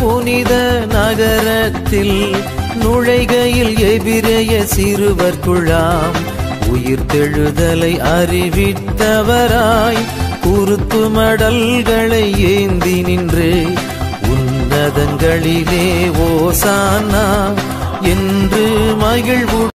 புனித நகரத்தில் நுழைகையில் எபிரேய சிறுவர் குழாம் உயிர்த்தெழுதலை அறிவித்தவராய் குருத்து மடல்களை ஏந்தி நின்று உன்னதங்களிலே ஓசானா என்று மகிழ்வு